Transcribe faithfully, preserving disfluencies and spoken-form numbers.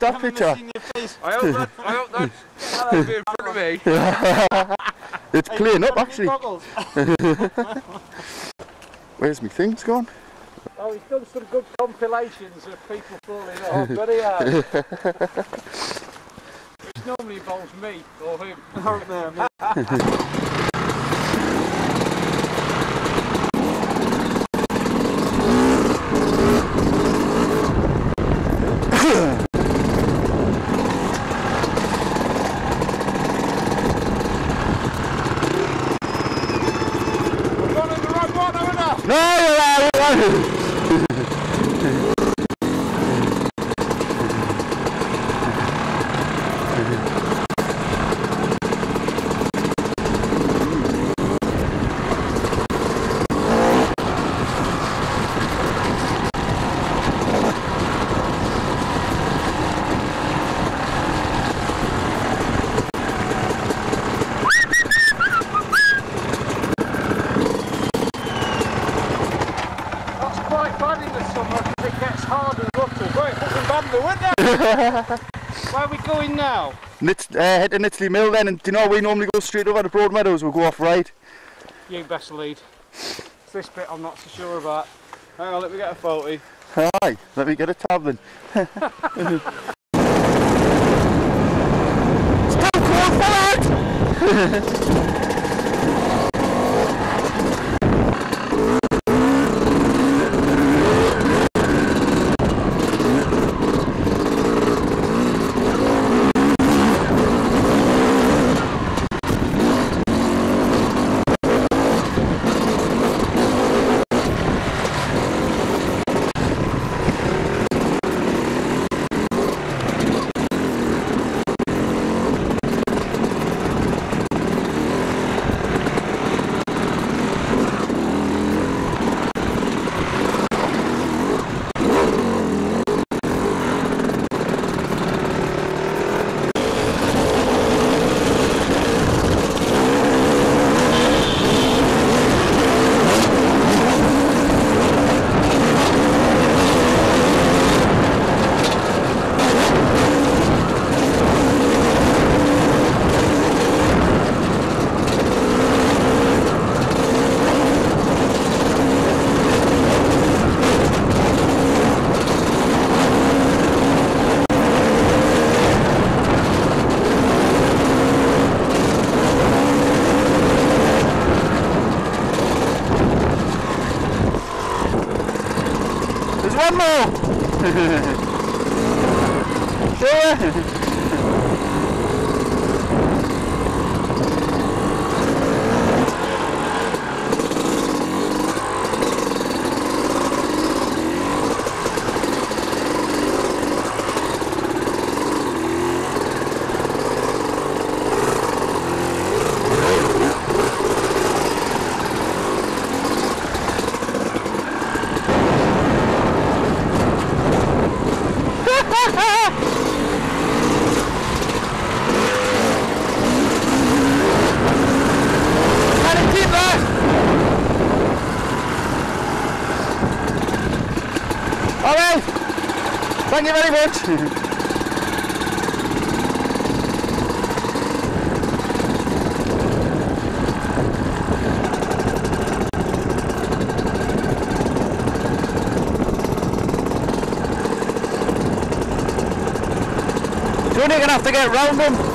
that picture? I hope that, I hope that's that'll be in front of me. It's clearing up actually. Where's my things gone? Oh, he's done some good compilations of people falling off, but he has. Which normally involves me or him. Oh, no, me. No, you're right, you're right. Where are we going now? Nits, uh, head to Nitsley Mill then, and do you know we normally go straight over to Broad Meadows, we'll go off right. You best lead. It's this bit I'm not so sure about. Hang on, let me get a photo. Aye, let me get a tab then. It's too cold for it! One more! Alright, thank you very much. You're only going to have to get round them.